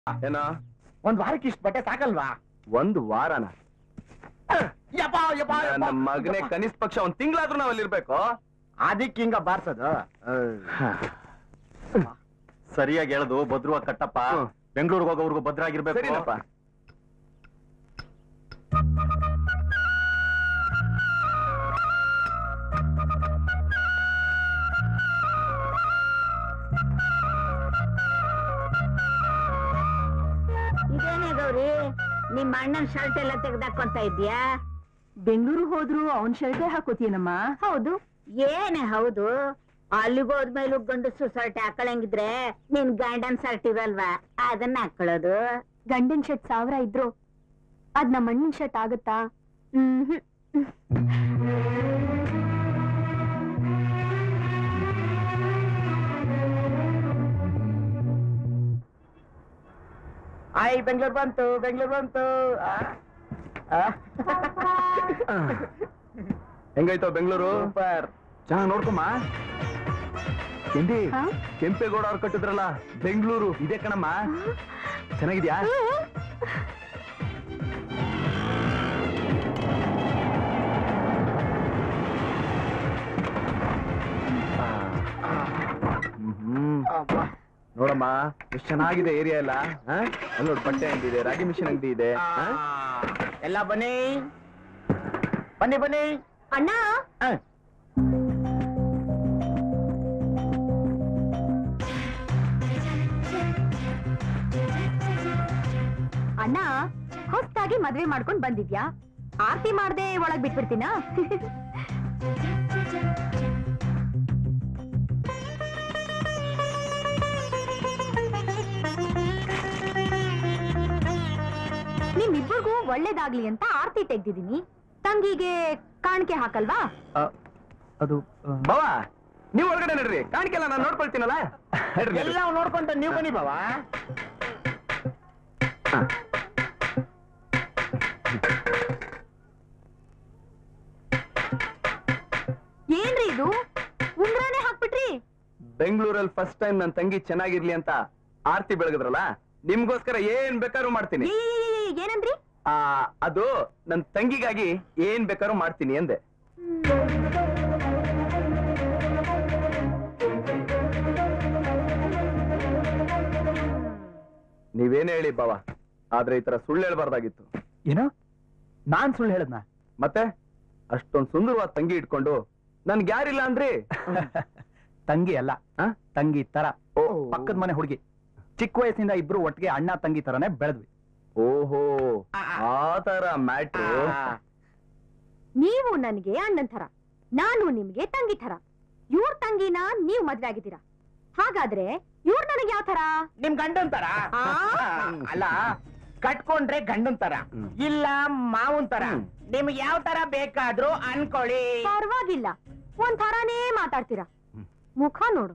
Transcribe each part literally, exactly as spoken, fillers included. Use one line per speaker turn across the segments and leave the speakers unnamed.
ಏನ
ಒಂದ್ ವಾರಕ್ಕೆ ಇಷ್ಟು ಬಟ್ಟೆ ಸಾಕಲ್ವಾ?
ಒಂದು ವಾರನ? ನಮ್ಮ ಮಗನೇ ಕನಿಷ್ಠ ಪಕ್ಷ ಒಂದ್ ತಿಂಗಳಾದ್ರೂ ನಾವ್ ಅಲ್ಲಿ ಇರ್ಬೇಕು.
ಅದಕ್ಕೆ ಹಿಂಗ ಬಾರ್ಸೋದು.
ಸರಿಯಾಗಿ ಹೇಳೋದು ಭದ್ರವ ಕಟ್ಟಪ್ಪ. ಬೆಂಗಳೂರಿಗೆ ಹೋಗೋವರೆಗೂ ಭದ್ರ ಆಗಿರ್ಬೇಕು.
ಸರಿನಪ್ಪ.
ಇದೇನೇ ಗೌರಿ, ನಿಮ್ಮ ಅಣ್ಣನ ಶರ್ಟ್ ಎಲ್ಲ ತೆಗ್ದಾಕೊಂತ ಇದ್ಯಾ?
ಬೆಂಗಳೂರು ಹೋದ್ರು ಅವನ್ ಶರ್ಟೇ ಹಾಕೋತೀನಮ್ಮ.
ಹೌದು. ಏನೇ ಹೌದು, ಅಲ್ಲಿಗೆ ಹೋದ್ಮೇಲೆ ಗಂಡಸು ಶರ್ಟ್ ಹಾಕೊಳಂಗಿದ್ರೆ ನಿನ್ ಗಂಡನ್ ಶರ್ಟ್ ಇರಲ್ವಾ, ಅದನ್ನ ಹಾಕೊಳ್ಳೋದು.
ಗಂಡನ್ ಶರ್ಟ್ ಸಾವಿರ ಇದ್ರು ಅದ್ ನಮ್ಮ ಅಣ್ಣನ್ ಶರ್ಟ್ ಆಗುತ್ತಾ? ಹ್ಮ್.
ಆಯ್ ಬೆಂಗಳೂರು ಬಂತು, ಬೆಂಗಳೂರು ಬಂತು.
ಹೆಂಗಾಯ್ತು ಬೆಂಗಳೂರು?
ಸೂಪರ್.
ಚೆನ್ನಾಗಿ ನೋಡ್ಕೊಮ್ಮ. ಕೆಂಡಿ, ಕೆಂಪೇಗೌಡ ಅವ್ರು ಕಟ್ಟಿದ್ರಲ್ಲ ಬೆಂಗಳೂರು, ಇದೇ ಕಣಮ್ಮ. ಚೆನ್ನಾಗಿದ್ಯಾ? ನೋಡಮ್ಮ ಎಷ್ಟು ಚೆನ್ನಾಗಿದೆ ಏರಿಯಾ ಎಲ್ಲ. ಅಲ್ಲಿ ನೋಡಿ ಬಟ್ಟೆ ಅಂಗಡಿ ಇದೆ, ರಾಗಿ ಮಿಷಿನ್ ಅಂಗಡಿ ಇದೆ.
ಎಲ್ಲ ಬನ್ನಿ ಬನ್ನಿ ಬನ್ನಿ.
ಅಣ್ಣ, ಅಣ್ಣ ಹೊಸ್ತಾಗಿ ಮದ್ವೆ ಮಾಡ್ಕೊಂಡ್ ಬಂದಿದ್ಯಾ? ಆರ್ತಿ ಮಾಡ್ದೆ ಒಳಗ್ ಬಿಟ್ಬಿಡ್ತೀನಾ? ನಿಮ್ಮಿಬ್ಬರಿಗೂ ಒಳ್ಳೇದಾಗ್ಲಿ ಅಂತ ಆರ್ತಿ ತೆಗ್ದಿದೀನಿ. ತಂಗಿಗೆ ಕಾಣಿಕೆ ಹಾಕಲ್ವಾ?
ಅದು ಬಾವಾ, ನೀವ್ ಒಳಗಡೆ ನಡ್ರಿ, ಕಾಣಿಕೆಲ್ಲ ನಾನು ನೋಡ್ಕೊಳ್ತೀನಲ್ಲ.
ಎಲ್ಲ ನೋಡ್ಕೊಂತ ನೀವು ಬನ್ನಿ ಬಾವಾ.
ಏನ್ರಿ ಇದು, ಉಂಗ್ರಾನೇ ಹಾಕ್ಬಿಟ್ರಿ?
ಬೆಂಗಳೂರಲ್ಲಿ ಫಸ್ಟ್ ಟೈಮ್ ನನ್ ತಂಗಿ ಚೆನ್ನಾಗಿರ್ಲಿ ಅಂತ ಆರ್ತಿ ಬೆಳಗದ್ರಲ್ಲ, ನಿಮ್ಗೋಸ್ಕರ ಏನ್ ಬೇಕಾದ್ರೂ ಮಾಡ್ತೀನಿ.
ಏನಂದ್ರಿ?
ಆ ಅದು ನನ್ ತಂಗಿಗಾಗಿ ಏನ್ ಬೇಕಾದ್ರೂ ಮಾಡ್ತೀನಿ ಅಂದೆ. ನೀವೇನೇ ಹೇಳಿ ಬಾವ, ಆದ್ರೆ ಈ ತರ ಸುಳ್ಳು ಹೇಳ್ಬಾರ್ದಾಗಿತ್ತು.
ಏನೋ ನಾನ್ ಸುಳ್ಳು ಹೇಳದ್ನ?
ಮತ್ತೆ ಅಷ್ಟೊಂದ್ ಸುಂದರವಾದ ತಂಗಿ ಇಟ್ಕೊಂಡು ನನ್ಗೆ ಯಾರಿಲ್ಲ ಅಂದ್ರಿ?
ತಂಗಿ ಅಲ್ಲ, ತಂಗಿ ತರ. ಪಕ್ಕದ ಮನೆ ಹುಡುಗಿ. ಚಿಕ್ಕ ವಯಸ್ಸಿಂದ ಇಬ್ರು ಒಟ್ಟಿಗೆ ಅಣ್ಣ ತಂಗಿ ತರನೇ ಬೆಳೆದ್ವಿ.
ಓಹೋ, ಆ ತರ ಮ್ಯಾಟ್ರು.
ನೀವು ನನಗೆ ಅಣ್ಣನ್ ಥರ, ನಾನು ನಿಮ್ಗೆ ತಂಗಿ ಥರ. ಇವ್ರ ತಂಗಿನ ನೀವ್ ಮದ್ವೆ ಆಗಿದ್ದೀರಾ, ಹಾಗಾದ್ರೆ ಇವ್ರ ನನಗೆ ಯಾವ ತರ?
ನಿಮ್ ಗಂಡನ್ ತರ. ಅಲ್ಲ, ಕಟ್ಕೊಂಡ್ರೆ ಗಂಡನ್ ತರ, ಇಲ್ಲ ಮಾವನ್ ತರ. ನಿಮ್ಗೆ ಯಾವ ತರ ಬೇಕಾದ್ರೂ ಅನ್ಕೊಳ್ಳಿ.
ಪರವಾಗಿಲ್ಲ, ಒಂದ್ ಥರಾನೇ ಮಾತಾಡ್ತೀರಾ. ಮುಖ ನೋಡು.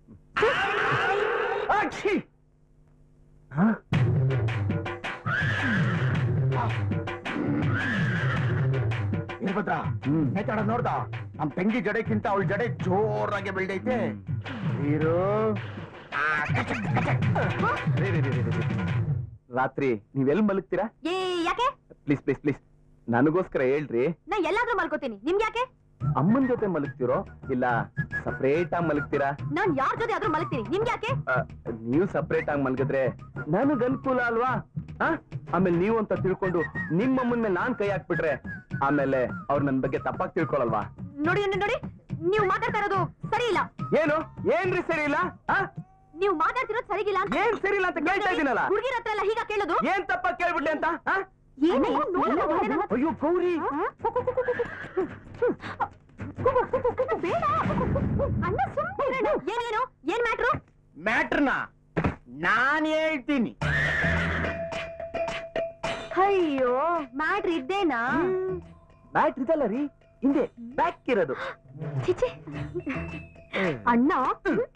ಇರ್ಭದ್ರ ನೇತಾಡ ನೋಡ್ದ, ನಮ್ ತಂಗಿ ಜಡೆಕ್ಕಿಂತ ಅವಳ ಜಡೆ ಜೋರಾಗಿ ಬೆಳ್ದೈತೆ. ನೀರು
ರಾತ್ರಿ ನೀವೆಲ್ ಮಲಗ್ತೀರಾ?
ಏ ಯಾಕೆ?
ಪ್ಲೀಸ್ ಪ್ಲೀಸ್ ಪ್ಲೀಸ್ ನನಗೋಸ್ಕರ ಹೇಳ್ರಿ.
ನಾ ಎಲ್ಲಾದ್ರೂ ಮಲ್ಕೋತೀನಿ, ನಿಮ್ಗೆ ಯಾಕೆ?
ಅಮ್ಮನ್ ಜೊತೆ ಮಲಗ್ತಿರೋ ಇಲ್ಲ ಸಪರೇಟ್ ಆಗಿ ಮಲಗ್ತೀರಾ?
ನಾನ್ ಯಾರ ಜೊತೆ ಆದ್ರೂ ಮಲಗ್ತೀನಿ, ನಿಮ್ಗೆ ಯಾಕೆ?
ನೀವು ಸಪರೇಟ್ ಆಗಿ ಮಲಗಿದ್ರೆ ನನಗ್ ಅನುಕೂಲ ಅಲ್ವಾ? ಆಮೇಲೆ ನೀವು ಅಂತ ತಿಳ್ಕೊಂಡು ನಿಮ್ಮಮ್ಮನ ಮೇಲೆ ನಾನ್ ಕೈ ಹಾಕ್ಬಿಟ್ರೆ ಆಮೇಲೆ ಅವ್ರು ನನ್ ಬಗ್ಗೆ ತಪ್ಪಾಗಿ ತಿಳ್ಕೊಳಲ್ವಾ?
ನೋಡಿ ನೋಡಿ, ನೀವು ಮಾತಾಡ್ತಾ ಇರೋದು ಸರಿ ಇಲ್ಲ.
ಏನು ಏನ್ರಿ ಸರಿ ಇಲ್ಲ?
ನೀವು ಮಾತಾಡ್ತಿರೋದು ಸರಿಗಿಲ್ಲ.
ಏನ್ ಸರಿ ಇಲ್ಲ ಅಂತ ಕೇಳ್ತಾ ಇದೀನಲ್ಲ.
ಹುಡುಗಿರ ಹತ್ರ ಎಲ್ಲ ಹೀಗ ಕೇಳೋದು?
ಏನ್ ತಪ್ಪಾಗಿ ಕೇಳ್ಬಿಡ್ಲಿ ಅಂತ?
ಅಯ್ಯೋ ಗೌರಿ, ಬೇಡ ಅಣ್ಣ, ಸುಮ್ಮನೆ ಏನೇನು ಏನ್ ಮ್ಯಾಟ್ರು?
ಮ್ಯಾಟ್ರನ ನಾನ್ ಹೇಳ್ತೀನಿ.
ಅಯ್ಯೋ, ಮ್ಯಾಟ್ರ್ ಇದ್ದೇನಾ?
ಬ್ಯಾಟ್ ಇದಲ್ಲ ರೀ, ಹಿಂದೆ ಬ್ಯಾಕ್ ಇರೋದು.
ಚಿಚಿ, ಅಣ್ಣ